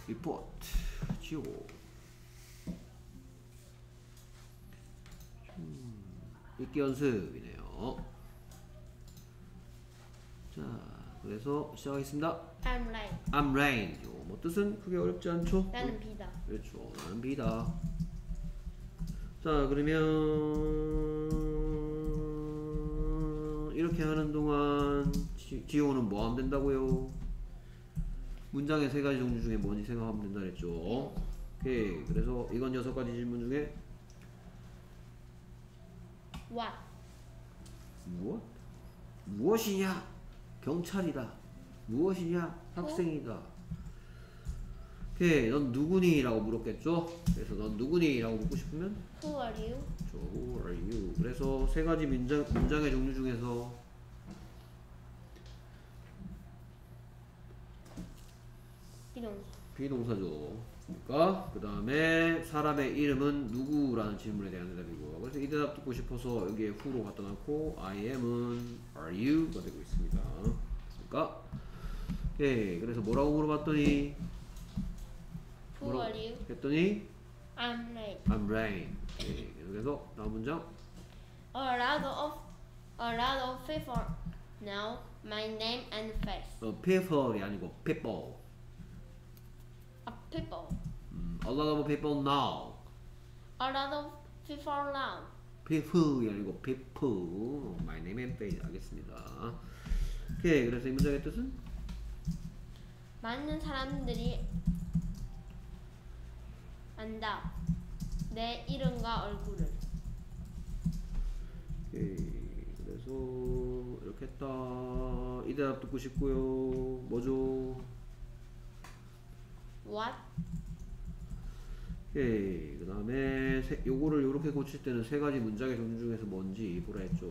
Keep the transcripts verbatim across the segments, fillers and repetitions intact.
report 지오. 음, 읽기 연습이네요. 자, 그래서 시작하겠습니다. I'm rain. I'm rain. 뭐 뜻은 크게 어렵지 않죠? 나는 비다. 그렇죠. 나는 비다. 자, 그러면 이렇게 하는 동안 지, 지호는 뭐 하면 된다고요? 문장의 세 가지 종류 중에 뭔지 생각하면 된다 그랬죠. 오케이. 그래서 이건 여섯 가지 질문 중에 What? 무엇? 무엇이냐? 경찰이다. 무엇이냐? 학생이다. 오케이. 넌 누구니? 라고 물었겠죠. 그래서 넌 누구니? 라고 묻고 싶으면 Who are you? 저, Who are you? 그래서 세 가지 문장, 문장의 종류 중에서 비동사. 비동사죠. 그러니까 그 다음에 사람의 이름은 누구라는 질문에 대한 대답이고, 그래서 이 대답 듣고 싶어서 여기에 who로 갖다 놓고 I am은 are you가 되고 있습니다. 그러니까 예, 그래서 뭐라고 물어봤더니 Who 뭐라고 are you? 했더니 I'm rain. I'm rain. 예, 그래서 다음 문장 A lot of a lot of people know my name and face. 어, people이 아니고 people. A people. 음, a lot of people know. A lot of people know. people이 아니고 people. My name and face. 알겠습니다. 오케이. 그래서 이 문장의 뜻은 많은 사람들이 안다. 내 이름과 얼굴을. 오케이. 그래서 이렇게 했다. 이 대답 듣고 싶고요. 뭐죠? What? 오케이. 그 다음에 요거를 요렇게 고칠 때는 세 가지 문장의 종류 중에서 뭔지 보라 했죠.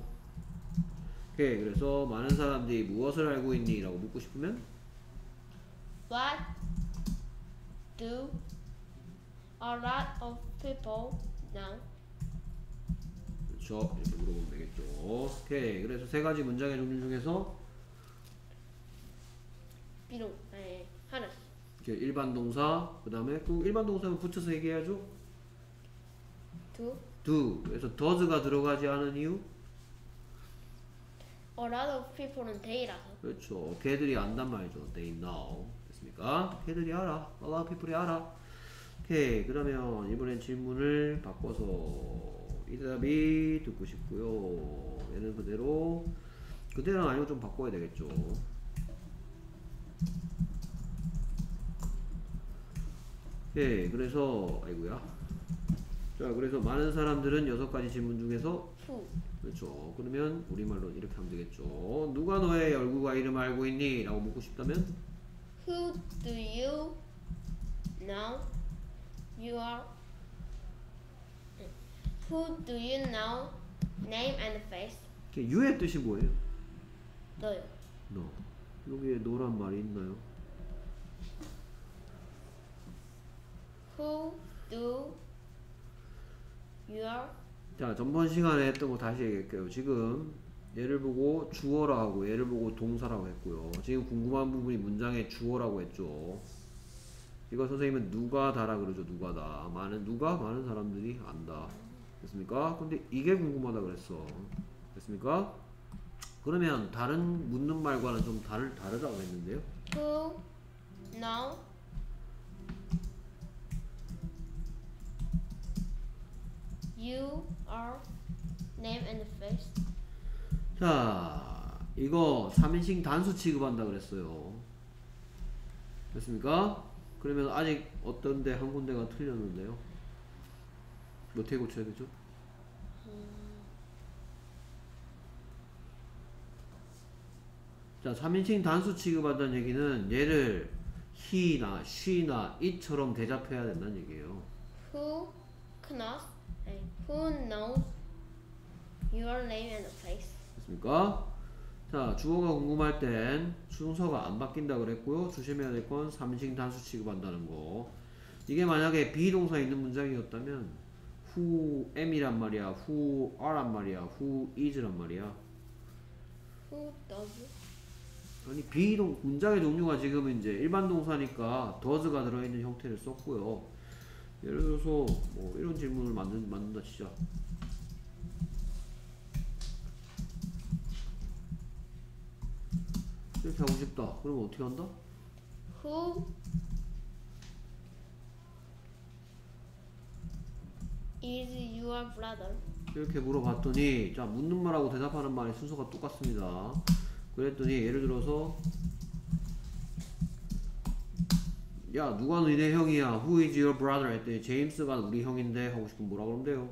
오케이. 그래서 많은 사람들이 무엇을 알고 있니? 라고 묻고 싶으면 What do a lot of people know? 그렇죠. 이렇게 물어보면 되겠죠. 오케이. 그래서 세 가지 문장의 종류 중에서 비록 아니 하나. 이렇게 일반 동사, 그 다음에 그 일반 동사는 붙여서 얘기해야죠. Do do. 그래서 does가 들어가지 않은 이유? a lot of people는 they라서. 그렇죠. 걔들이 안단 말이죠. They know. 됐습니까? 걔들이 알아. A lot of people이 알아. 오케이. 그러면 이번엔 질문을 바꿔서 이 대답이 듣고 싶고요. 얘는 그대로 그대로는 아니고 좀 바꿔야 되겠죠. 오케이. 그래서 아이고야. 자, 그래서 많은 사람들은 여섯 가지 질문 중에서 Who? 그렇죠. 그러면 우리말로 이렇게 하면 되겠죠. 누가 너의 얼굴과 이름을 알고 있니? 라고 묻고 싶다면 Who do you know? You are. Who do you know? Name and face. you의 뜻이 뭐예요? 너요. 너. 여기에 너란 말이 있나요? Who do you are? 자, 전번 시간에 했던 거 다시 얘기할게요. 지금 얘를 보고 주어라 하고 얘를 보고 동사라고 했고요. 지금 궁금한 부분이 문장의 주어라고 했죠. 이거 선생님은 누가 다라 그러죠. 누가 다. 많은 누가 많은 사람들이 안다. 됐습니까? 근데 이게 궁금하다 그랬어. 됐습니까? 그러면 다른 묻는 말과는 좀 다르, 다르다고 했는데요. Who know? You are. Name and face. 자, 이거 삼 인칭 단수 취급한다 그랬어요. 됐습니까? 그러면 아직 어떤데 한 군데가 틀렸는데요. 어떻게 고쳐야 되죠? 자, 삼 인칭 단수 취급한다는 얘기는 얘를 he나 she나 it처럼 대잡해야 된다는 얘기예요. Who knows? 아니, Who knows your name and face? 됐습니까? 자, 주어가 궁금할 땐 순서가 안 바뀐다 그랬고요. 조심해야 될 건 삼 인칭 단수 취급한다는 거. 이게 만약에 비동사 있는 문장이었다면 who am이란 말이야, who are란 말이야, who is란 말이야. Who does? 아니 비동 문장의 종류가 지금 이제 일반 동사니까 does가 들어있는 형태를 썼고요. 예를 들어서 뭐 이런 질문을 만든, 만든다 치자. 이렇게 하고 싶다. 그러면 어떻게 한다? Who is your brother? 이렇게 물어봤더니 자 묻는 말하고 대답하는 말의 순서가 똑같습니다. 그랬더니 예를 들어서 야 누가 너네 형이야? Who is your brother? 했더니 제임스가 우리 형인데 하고 싶으면 뭐라 그러면 돼요?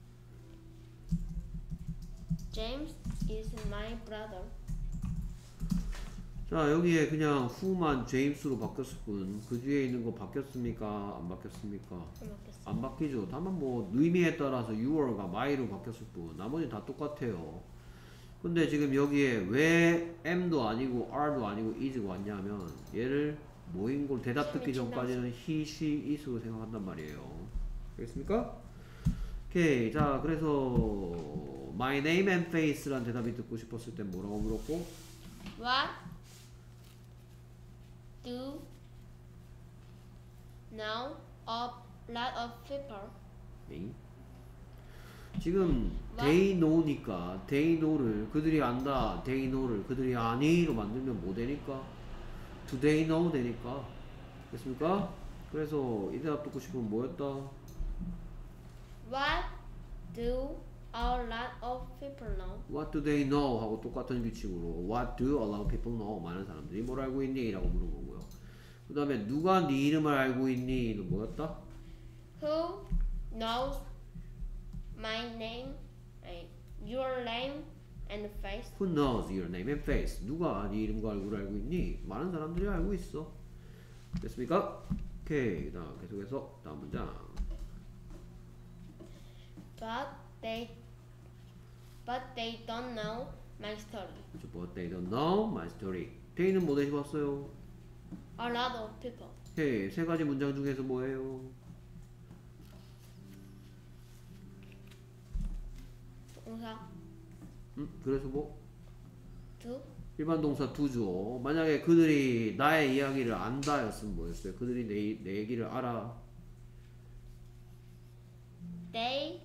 James is my brother. 자 여기에 그냥 who만 제임스로 바뀌었을 뿐 그 뒤에 있는 거 바뀌었습니까? 안 바뀌었습니까? 알겠어. 안 바뀌죠. 다만 뭐 의미에 따라서 your가 my로 바뀌었을 뿐 나머지 다 똑같아요. 근데 지금 여기에 왜 am도 아니고 are도 아니고 is가 왔냐면 얘를 뭐인 걸 대답 듣기 전까지는 he, she, is로 생각한단 말이에요. 알겠습니까? 오케이. 자 그래서 my name and face란 대답이 듣고 싶었을 땐 뭐라고 물었고 What do now a lot of people? 네. 지금 What? they know니까 they know를 그들이 안다 they know를 그들이 아니로 만들면 뭐 되니까 do they know 되니까 됐습니까? 그래서 이 대답 듣고 싶으면 뭐였다? What do a lot of people know? What do they know? 하고 똑같은 규칙으로 What do a lot of people know? 많은 사람들이 뭘 알고 있니? 라고 물어보고요. 그 다음에 누가 네 이름을 알고 있니? 는 뭐였다? Who knows my name, eh, your name and face? Who knows your name and face? 누가 네 이름과 얼굴을 알고 있니? 많은 사람들이 알고 있어. 됐습니까? 오케이. 그 다음 계속해서 다음 문장. But they, but they don't know my story. 그렇죠. But they don't know my story. they는 뭐 대신 왔어요? A lot of people. 오케이. 세 가지 문장 중에서 뭐예요? 동사 음? 그래서 뭐? do, 일반 동사 do죠. 만약에 그들이 나의 이야기를 안다 였으면 뭐였어요? 그들이 내, 내 얘기를 알아. they,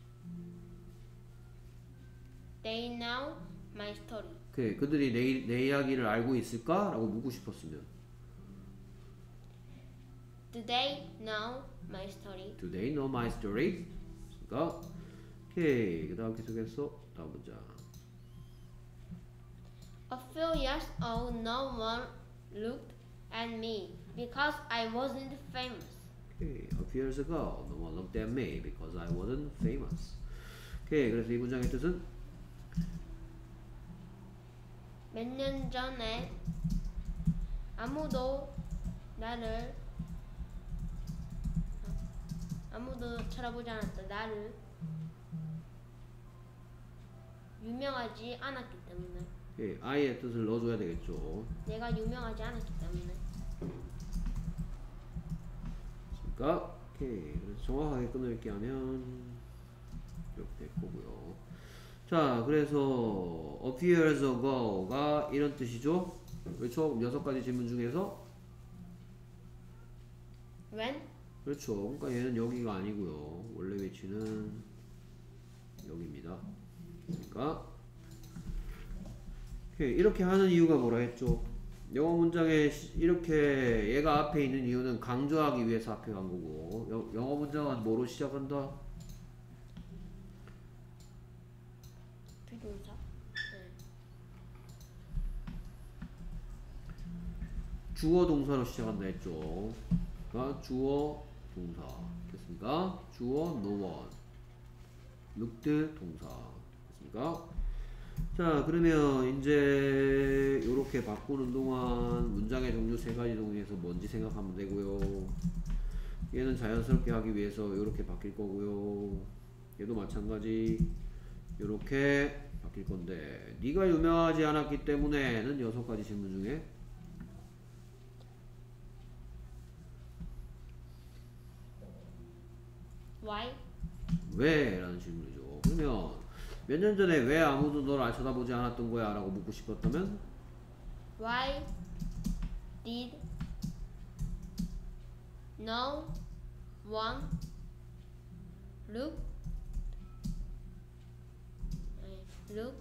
they know my story. 오케이. 그들이 내, 내 이야기를 알고 있을까? 라고 묻고 싶었으면 Do they know my story? Do they know my story? 그러니까 오케이. 그 다음 계속해서 다음 문장. A few years ago, no one looked at me because I wasn't famous. 오케이. A few years ago, no one looked at me because I wasn't famous. 오케이. 그래서 이 문장의 뜻은 몇 년 전에 아무도 나를 아무도 쳐다보지 않았다. 나를 유명하지 않았기 때문에. 오케이. I의 뜻을 넣어줘야 되겠죠. 내가 유명하지 않았기 때문에. 그러니까 오케이. 그래서 정확하게 끊을게 하면 이렇게 될 거고요. 자, 그래서 a few years ago가 이런 뜻이죠. 그렇죠? 그럼 여섯 가지 질문 중에서 When? 그렇죠. 그러니까 얘는 여기가 아니고요. 원래 위치는 여기입니다. 그러니까 오케이. 이렇게 하는 이유가 뭐라 했죠? 영어 문장에 시- 이렇게 얘가 앞에 있는 이유는 강조하기 위해서 앞에 간 거고 여, 영어 문장은 뭐로 시작한다? 비동사. 네. 주어 동사로 시작한다 했죠. 그러니까 주어 동사 됐습니까? 주어 no one looked 동사 됐습니까? 자 그러면 이제 요렇게 바꾸는 동안 문장의 종류 세 가지 중에서 뭔지 생각하면 되고요. 얘는 자연스럽게 하기 위해서 요렇게 바뀔 거고요. 얘도 마찬가지 요렇게 바뀔 건데 네가 유명하지 않았기 때문에는 여섯 가지 질문 중에 Why? 왜? 라는 질문이죠. 그러면 몇 년 전에 왜 아무도 널 쳐다보지 않았던 거야? 라고 묻고 싶었다면 Why did no one look look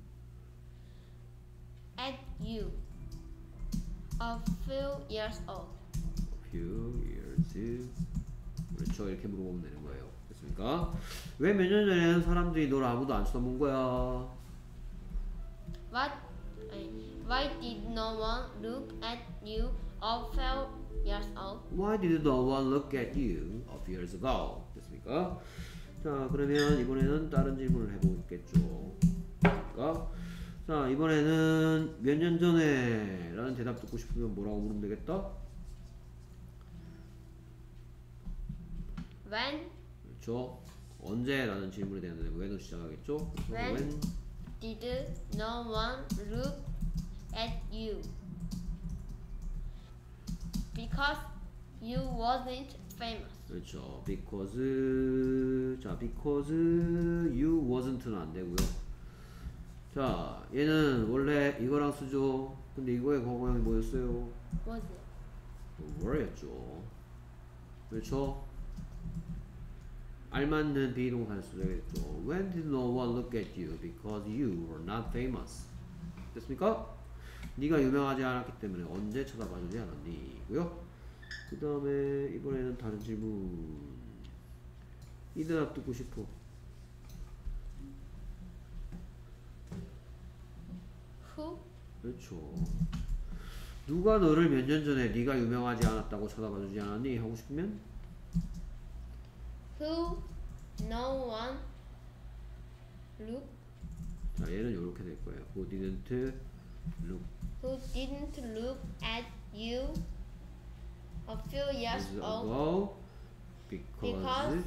at you a few years old? few years. 그렇죠. 이렇게 물어보면 되는 거예요. 됐습니까? 왜 몇 년 전에는 사람들이 널 아무도 안 쳐다본 거야? What? Why did no one look at you a few years old? Why did no one look at you a few years ago? 됐습니까? 자, 그러면 이번에는 다른 질문을 해보겠죠. 그러니까 자, 이번에는 몇 년 전에 라는 대답 듣고 싶으면 뭐라고 물으면 되겠다? When 그렇죠. 언제? 라는 질문에 대한 when으로 시작하겠죠. 그래서 When? when did no one look at you? Because you wasn't famous. 그렇죠. because 자, because you wasn't는 안 되고요. 자, 얘는 원래 이거랑 쓰죠. 근데 이거의 과거형이 뭐였어요? Was were였죠. 그렇죠. 알맞는 비동사를 써야겠죠. When did no one look at you? Because you were not famous. 됐습니까? 네가 유명하지 않았기 때문에 언제 쳐다봐주지 않았니? 고요. 그 다음에 이번에는 다른 질문. 이 대답 듣고 싶어. Who? 그렇죠. 누가 너를 몇 년 전에 네가 유명하지 않았다고 쳐다봐주지 않았니? 하고 싶으면 Who? No one look. 자, 얘는 이렇게 될 거예요. Who didn't look Who didn't look at you a few years years old ago because, because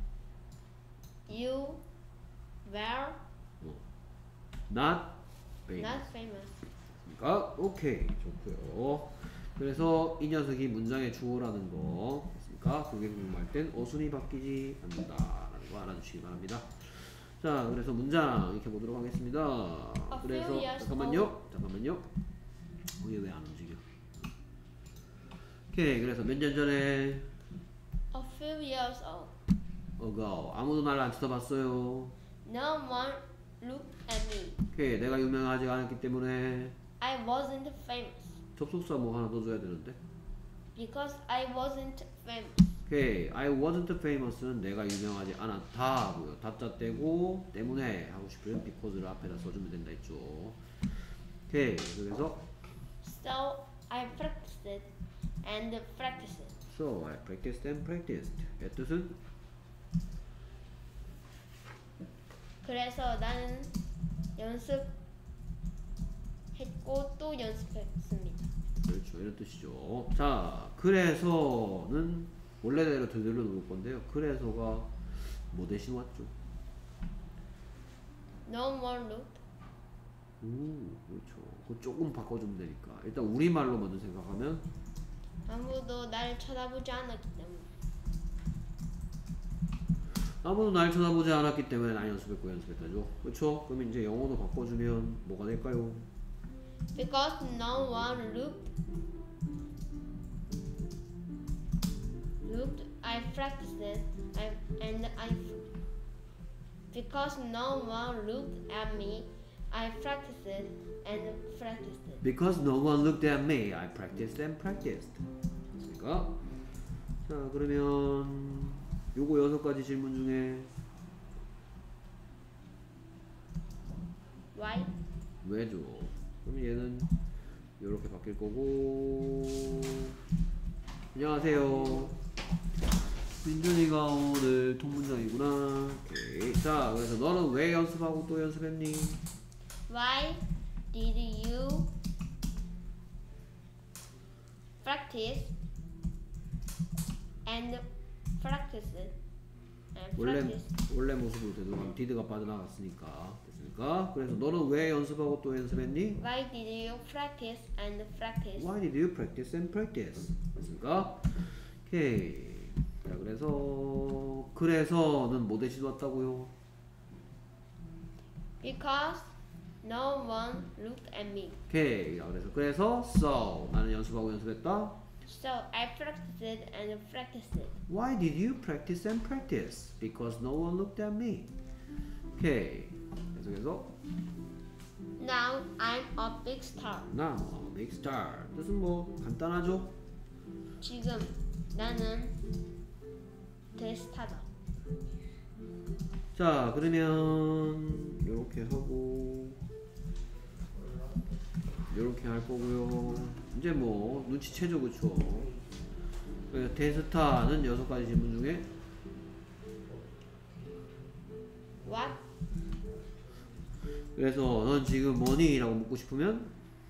you were not famous. not famous. 아, 오케이. 좋고요. 그래서 이 녀석이 문장의 주어라는 거 됐습니까? 그게 궁금할 땐 어순이 바뀌지 않는다라는 거 알아주시기 바랍니다. 자, 그래서 문장 이렇게 보도록 하겠습니다. A few 그래서 years 잠깐만요. 잠깐만요. 어, 얘 왜 안 움직여? 오케이. 그래서 몇 년 전에 A few years old. ago 아무도 날 안 쳐다봤어요. No one looked at me. 오케이. 내가 유명하지 않았기 때문에 I wasn't famous. 접속사 뭐 하나 더 줘야 되는데. Because I wasn't famous. 오케이. I wasn't famous는 내가 유명하지 않았다 하고요. 다짜 떼고 때문에 하고 싶으면 because를 앞에다 써주면 된다 했죠. 오케이. 그래서 So I practiced it and practiced it. So I practiced and practiced. 의 뜻은 그래서 나는 연습했고 또 연습했습니다. 그렇죠. 이런 뜻이죠. 자, 그래서는 원래대로 되돌려 놓을 건데요. 그래서가 뭐 대신 왔죠? No one looked. 오, 그렇죠. 그거 조금 바꿔주면 되니까. 일단 우리말로 먼저 생각하면 아무도 나를 쳐다보지 않았기 때문에. 아무도 날 쳐다보지 않았기 때문에 난 연습했고 연습했다죠. 그렇죠? 그럼 이제 영어로 바꿔주면 뭐가 될까요? Because no one looked. Looked. I practiced it. I and I. Because no one looked at me, I practiced it and practiced it. Because no one looked at me, I practiced and practiced. 됐습니까? 자, 그러면 요거 여섯 가지 질문 중에 Why? 왜죠? 그럼 얘는 이렇게 바뀔 거고. 안녕하세요. 민준이가 오늘 통문장이구나. 오케이. 자, 그래서 너는 왜 연습하고 또 연습했니? Why did you practice and practice it? And 원래 practice. 원래 모습으로 되돌아가면 did가 빠져나갔으니까 됐습니까? 그래서 너는 왜 연습하고 또 연습했니? Why did you practice and practice? Why did you practice and practice? 됐습니까? 오케이. 자, 그래서 그래서는 뭐 대신 왔다고요? Because No one looked at me. 오케이. 그래서 그래서 so 나는 연습하고 연습했다. So I practiced and practiced. Why did you practice and practice? Because no one looked at me. 오케이. 계속해서 Now I'm a big star. now big star. 뜻은 뭐 간단하죠? 지금 나는 대스타다. 자 그러면 이렇게 하고 이렇게 할 거고요. 이제 뭐 눈치채죠, 그쵸? 그래서 대스타는 여섯 가지 질문 중에 What? 그래서 넌 지금 뭐니? 라고 묻고 싶으면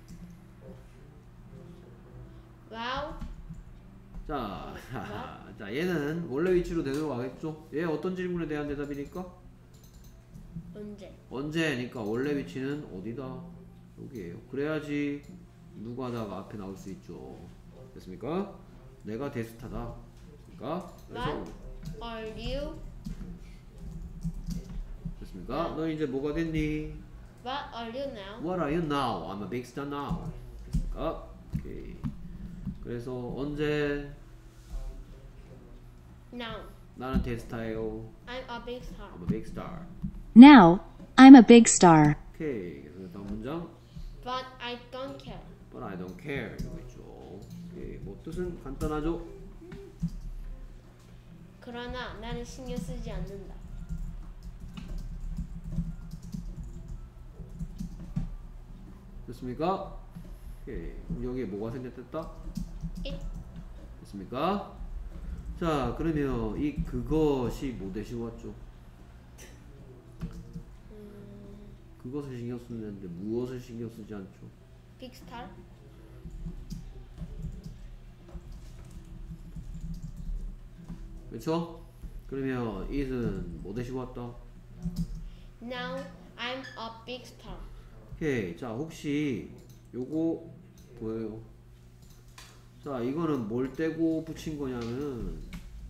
Wow. 자, 자 얘는 원래 위치로 되돌아가겠죠? 얘 어떤 질문에 대한 대답이니까? 언제? 언제니까 원래 위치는 어디다? 여기에요. 그래야지 누가다가 앞에 나올 수 있죠. 됐습니까? 내가 대스타다. 됐습니까? 그래서 What are you? 됐습니까? 너 이제 뭐가 됐니? What are you now? What are you now? I'm a big star now. 됐습니까? 오케이. 그래서 언제 Now 나는 대스타예요. I'm a big star. I'm a big star. Now, I'm a big star. 오케이. 그래서 다음 문장. But I don't care. But I don't care. 이거 있죠. 오케이. 뭐 뜻은 간단하죠? 그러나 나는 신경 쓰지 않는다. 됐습니까? 오케이. 그럼 여기에 뭐가 생겼다? It. 됐습니까? 자, 그러면 이 그것이 뭐 대신 왔죠? 음, 그것을 신경 쓰는데 무엇을 신경 쓰지 않죠? big star. 그렇죠? 그러면 it은 뭐 대신 왔다? Now I'm a big star. 오케이. 자, 혹시 요거 보여요? 자, 이거는 뭘 떼고 붙인 거냐면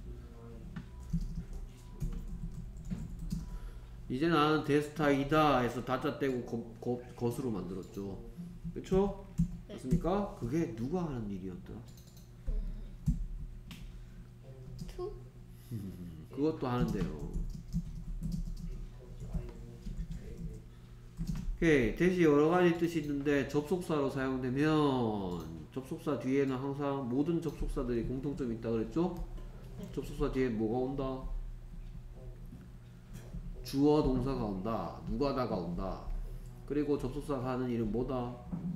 이제 나는 대스타이다 해서 다짜 떼고 거, 거, 것으로 만들었죠. 그쵸? 네. 맞습니까? 그게 누가 하는 일이었더라? To. 그것도 하는데요. 오케이. 대시 여러 가지 뜻이 있는데 접속사로 사용되면 접속사 뒤에는 항상 모든 접속사들이 공통점이 있다 그랬죠? 네. 접속사 뒤에 뭐가 온다? 주어 동사가 온다. 누가다가 온다. 그리고 접속사가 하는 일은 뭐다?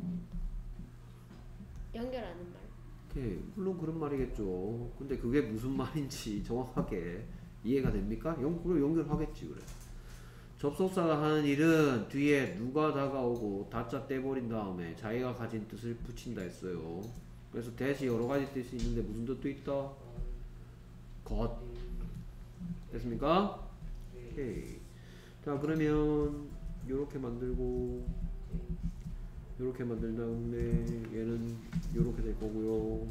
연결하는 말. 오케이. 물론 그런 말이겠죠. 근데 그게 무슨 말인지 정확하게 이해가 됩니까? 연, 그걸 연결하겠지 그래. 접속사가 하는 일은 뒤에 누가 다가오고 다짜 떼버린 다음에 자기가 가진 뜻을 붙인다 했어요. 그래서 대시 여러 가지 뜻이 있는데 무슨 뜻도 있다? 것. 됐습니까? 오케이. 자, 그러면 요렇게 만들고 요렇게 만든 다음에 얘는 요렇게 될 거고요.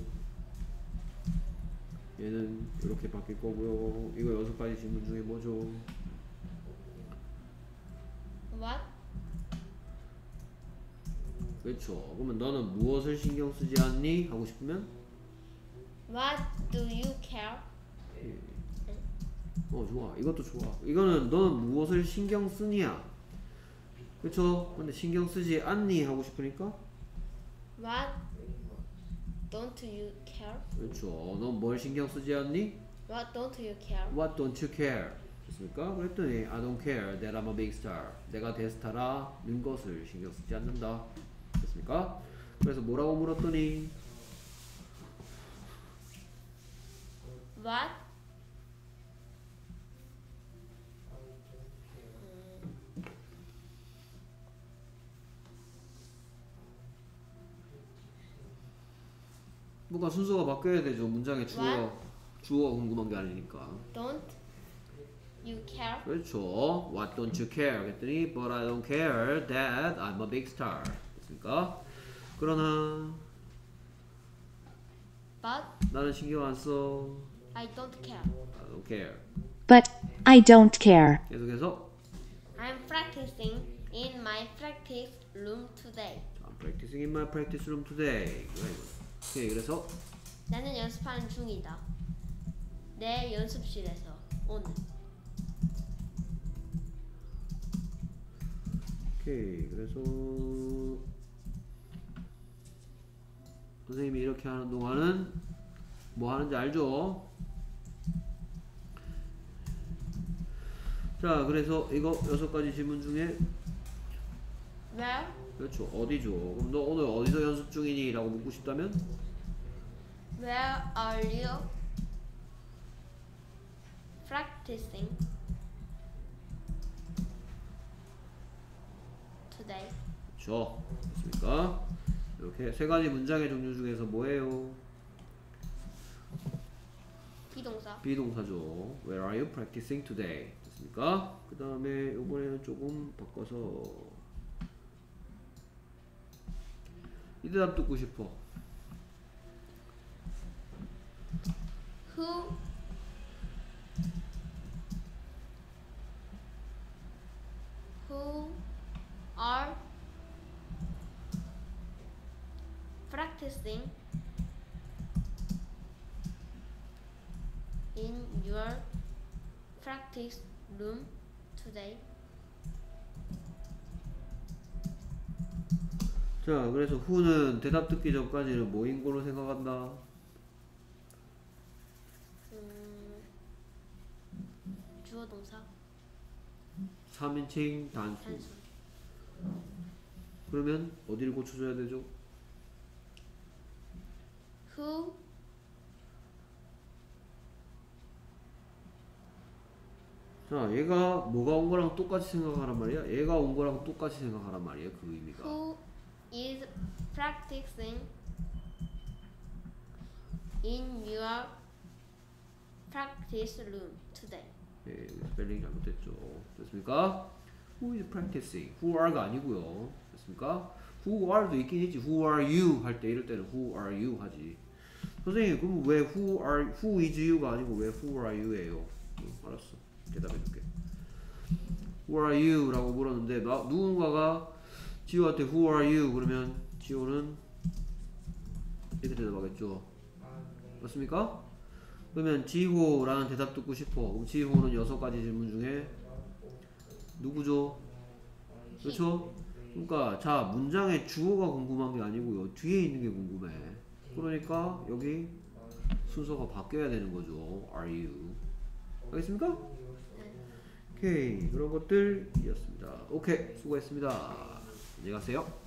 얘는 요렇게 바뀔 거고요. 이거 여섯 가지 질문 중에 뭐죠? What? 그렇죠. 그러면 너는 무엇을 신경 쓰지 않니? 하고 싶으면 What do you care? 어 좋아. 이것도 좋아. 이거는 너는 무엇을 신경 쓰냐? 그렇죠. 근데 신경 쓰지 않니? 하고 싶으니까 What don't you care? 그렇죠. 넌 뭘 신경 쓰지 않니? What don't you care? What don't you care? 됐습니까? 그랬더니 I don't care that I'm a big star. 내가 대스타라는 것을 신경 쓰지 않는다. 됐습니까? 그래서 뭐라고 물었더니 What? 뭔가 순서가 바뀌어야 되죠. 문장의 주어 What? 주어 궁금한 게 아니니까. Don't you care? 그렇죠. What don't you care? 그랬더니 But I don't care that I'm a big star. 됐습니까? 그러나 But 나는 신경 안 써. I don't care. I don't care. But I don't care. 계속해서 I'm practicing in my practice room today. 자, I'm practicing in my practice room today. 이거야, 이거. 오케이, 그래서 나는 연습하는 중이다. 내 연습실에서 오늘. 오케이, 그래서 선생님이 이렇게 하는 동안은 뭐 하는지 알죠? 자, 그래서 이거 여섯 가지 질문 중에 Where 그렇죠, 어디죠? 그럼 너 오늘 어디서 연습 중이니? 라고 묻고 싶다면 Where are you practicing today? 그렇죠, 됐습니까? 이렇게 세 가지 문장의 종류 중에서 뭐예요? 비동사. 비동사죠. Where are you practicing today? 됐습니까? 그 다음에 이번에는 조금 바꿔서 이 대답 듣고 싶어. Who who are practicing in your practice room today? 자, 그래서 who는 대답 듣기 전까지는 뭐인 걸로 생각한다? 음, 주어 동사 삼인칭 단수. 단수. 그러면 어디를 고쳐줘야 되죠? Who 자, 얘가 뭐가 온 거랑 똑같이 생각하란 말이야? 얘가 온 거랑 똑같이 생각하란 말이야, 그 의미가. who is practicing in your practice room today? 예, 스펠링 잘못됐죠. 됐습니까? Who is practicing? Who are가 아니고요. 됐습니까? Who are도 있긴 있지. Who are you 할 때 이럴 때는 Who are you 하지. 선생님, 그럼 왜 Who are Who is you가 아니고 왜 Who are you예요? 응, 알았어. 대답해줄게. Who are you?라고 물었는데 나, 누군가가 지호한테 Who are you? 그러면 지호는 이렇게 대답하겠죠. 맞습니까? 그러면 지호라는 대답 듣고 싶어. 그럼 지호는 여섯 가지 질문 중에 누구죠? 그렇죠? 그러니까 자, 문장의 주어가 궁금한 게 아니고요. 뒤에 있는 게 궁금해. 그러니까 여기 순서가 바뀌어야 되는 거죠. Are you? 알겠습니까? 오케이, 그런 것들이었습니다. 오케이, 수고했습니다. 안녕히 가세요.